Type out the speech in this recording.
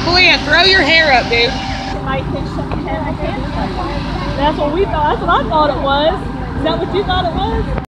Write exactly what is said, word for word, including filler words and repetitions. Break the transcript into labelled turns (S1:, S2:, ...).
S1: Kalia, throw your hair up, dude.
S2: That's what we thought. That's what I thought it was. Is that what you thought it was?